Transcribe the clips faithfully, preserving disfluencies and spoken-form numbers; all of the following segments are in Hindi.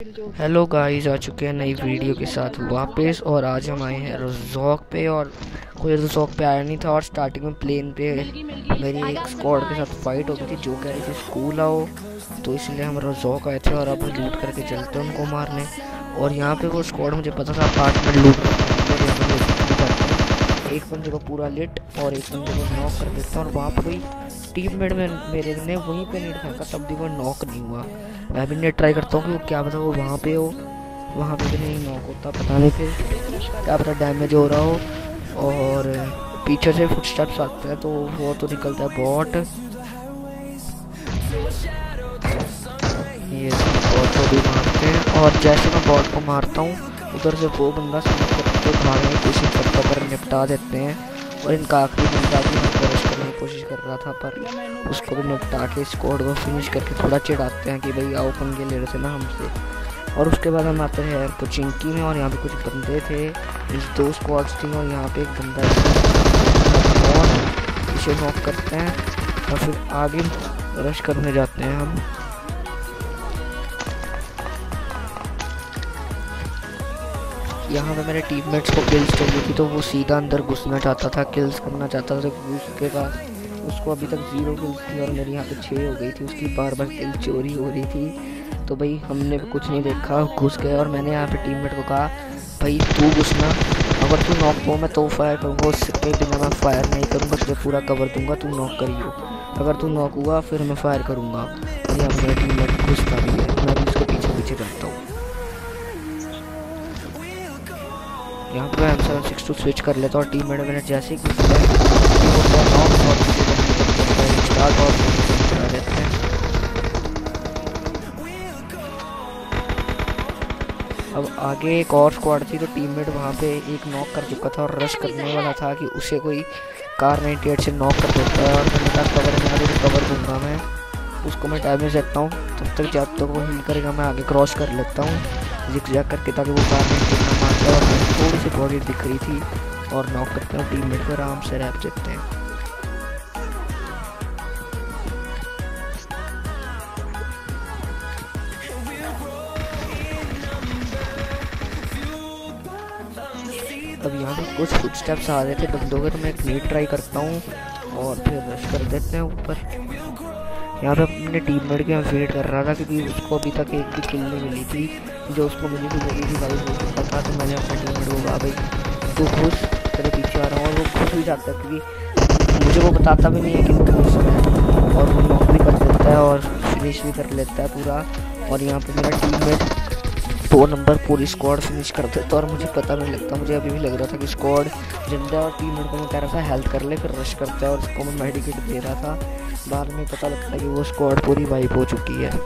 हेलो गाइस, आ चुके हैं नई वीडियो के साथ वापस। और आज हम आए हैं रज़ॉक पे। और कोई रज़ॉक पे आया नहीं था और स्टार्टिंग में प्लेन पे मेरी एक स्क्वाड के साथ फाइट हो गई थी जो कह रही थी स्कूल आओ, तो इसलिए हम रज़ॉक आए थे और अब लूट करके चलते हैं उनको मारने। और यहाँ पे वो स्क्वाड मुझे पता था अपार्टमेंट लूट करते हैं, एक बंदे को पूरा लिट और एक बंदे को नॉक कर देता है। और वहाँ पर कोई टीममेट में मेरे ने वहीं पे नेट फेंका तब भी वो नॉक नहीं हुआ। मैं भी नेट ट्राई करता हूँ कि वो क्या पता वो वहाँ पे हो, वहाँ पे भी नहीं नॉक होता, पता नहीं फिर क्या पता डैमेज हो रहा हो। और पीछे से फुटस्टेप्स आते हैं तो वो तो निकलता है बॉट। ये बॉट को भी मारते हैं और जैसे मैं बॉट को मारता हूँ उधर से वो बंदा करके भागने की कोशिश करता पर निपटा देते हैं। और इनका आखिरी बंदा भी मैं कोशिश करने की कोशिश कर रहा था पर उसको भी निपटा के स्क्वाड को फिनिश करके थोड़ा चिढ़ाते हैं कि भाई आओ पंगे ले रहे थे ना हमसे। और उसके बाद हम आते हैं कोचिंकी में और यहाँ पे कुछ बंदे थे, इस दो स्क्वाड्स थी और यहाँ पे एक बंदा और इसे नॉक करते हैं और फिर आगे रश करने जाते हैं हम। यहाँ पे मेरे टीममेट्स को किल्स चाहिए थी तो वो सीधा अंदर घुसना चाहता था, किल्स करना चाहता था उसके पास। उसको अभी तक जीरो किल्स थी और मेरी यहाँ पे छः हो गई थी, उसकी बार बार किल चोरी हो रही थी। तो भाई हमने कुछ नहीं देखा, घुस गए। और मैंने यहाँ पे टीममेट को कहा भाई तू घुसना, अगर तू नॉक हो मैं तो फायर करूँगा, उसके बिना मैं फायर नहीं करूँगा, तुझे पूरा कवर दूंगा, तू नॉक करियो। अगर तू नॉक हुआ फिर मैं फायर करूँगा। और यहाँ मेरा टीममेट घुसता भी है, मैं भी उसके पीछे पीछे चलता हूँ। यहाँ पे M seven six two switch कर लेता और टीम मेट मैंने जैसे ही स्टार्ट और करा देते हैं। अब आगे एक और स्क्वाड थी तो टीममेट वहाँ पे एक नॉक कर चुका था और रश करने वाला था कि उसे कोई कार नाइन्टी एट से नॉक कर देता है। और मैंने कहा कवर में आगे कवर दूंगा, मैं उसको मैं डैमेज देता हूँ, तब तक जब तक वो हिल करेगा मैं आगे क्रॉस कर लेता हूँ जिग-जैग करके ताकि वो कार में कितना मार जाए। और थोड़ी सी बॉडी दिख रही थी और नॉक करते हैं टीममेट को आराम से रैप देते हैं। अब यहाँ पे कुछ फुटस्टेप्स आ रहे थे बंदों के तो मैं एक नीट ट्राई करता हूँ और फिर रश कर देते हैं ऊपर। यहाँ पे अपने टीममेट के मैं वेट कर रहा था क्योंकि उसको अभी तक एक भी किल नहीं मिली थी, जो उसको मिली थी मिली थी भाई हो सकता था। तो मैंने अपने टीममेट को कहा भाई तू घुस, तेरे पीछे आ रहा हूँ। और वो घुस भी जाता है क्योंकि मुझे वो बताता भी नहीं है कि वो घुस रहा है और वो नॉक भी कर देता है और फिनिश भी कर लेता है पूरा। और यहाँ पर मेरा टीममेट दो नंबर पूरी स्क्वाड फिनिश कर देता और मुझे पता नहीं लगता, मुझे अभी भी लग रहा था कि स्क्वाड जिंदा और टीममेट को मैं कह रहा था हेल्प कर ले, फिर रश करता है और उसको मैं मेडिकेट दे रहा था। बाद में पता लगता है कि वो स्क्वाड पूरी वाइप हो चुकी है।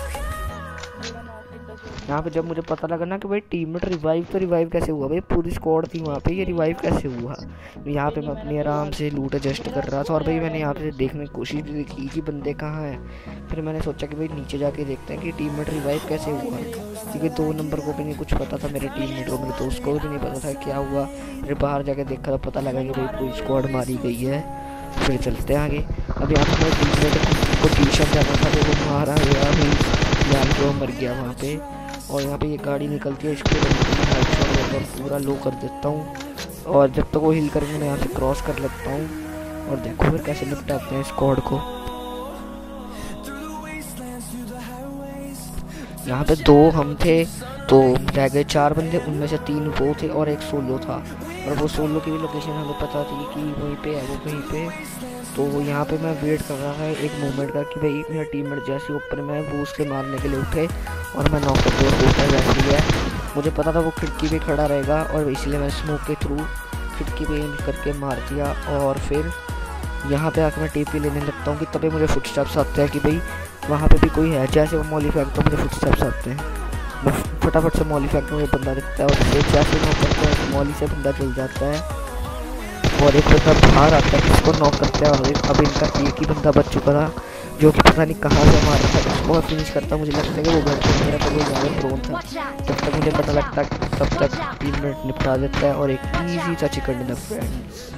यहाँ पे जब मुझे पता लगा ना कि भाई टीममेट रिवाइव, तो रिवाइव कैसे हुआ भाई, पूरी स्क्वाड थी वहाँ पे, ये रिवाइव कैसे हुआ। यहाँ पे मैं अपनी आराम से लूट एडजस्ट कर रहा था और भाई मैंने यहाँ पे देखने की कोशिश भी की कि बंदे कहाँ हैं। फिर मैंने सोचा कि भाई नीचे जाके देखते हैं कि टीममेट रिवाइव कैसे हुआ, क्योंकि दो नंबर को भी नहीं कुछ पता था मेरे टीममेट को, मेरे दोस्त को भी नहीं पता था क्या हुआ। फिर बाहर जाके देखा तो पता लगा कि भाई पूरी स्क्वाड मारी गई है। फिर चलते हैं आगे। अब यहाँ पर मेरे टीममेट को ट्यूशन जाना था तो वो मारा गया, यानी कि वो मर गया वहाँ पे। और यहाँ पे ये गाड़ी निकलती है, इसके और पूरा लो कर देता हूँ और जब तक वो हिल करेंगे मैं यहाँ से क्रॉस कर लेता हूँ। और देखो फिर कैसे निपटाते हैं स्क्वाड को। यहाँ पे दो हम थे तो रह गए चार बंदे, उनमें से तीन वो थे और एक सोलो था। और वो सोलो की भी लोकेशन हमें पता थी कि वहीं पे है, वो वहीं पे। तो यहाँ पे मैं वेट कर रहा था एक मोमेंट का कि भाई मेरा टीममेट जैसे ऊपर में वो उसके मारने के लिए उठे और मैं नॉक कर दूँ ऊपर वैसे ही है। मुझे पता था वो खिड़की पे खड़ा रहेगा और इसलिए मैं स्मोक के थ्रू खिड़की पे एम करके मार दिया। और फिर यहाँ पे आकर मैं टीपी लेने लगता हूँ कि तभी मुझे फुटस्टेप्स आते हैं कि भाई वहाँ पे भी कोई है। जैसे वो मॉली फेंकता तो मुझे फुटस्टेप्स आते हैं, मैं फटाफट से मॉली फेंकता हूँ, बंदा दिखता है और जैसे नॉक करता है मॉली से बंदा चल जाता है। और एक बंदा बाहर आता है इसको नॉक करता है और अब इनका एक ही बंदा बच चुका था जो कि पता नहीं कहाँ से मार रहा था, उसको फिनिश करता। मुझे लगता है कि वो घर पे मेरा कोई ज़्यादा प्रोन था। जब तक मुझे पता लगता है तब तक टीममेट निपटा देता है और एक ईजी सा चिकन डिनर फ्रेंड्स।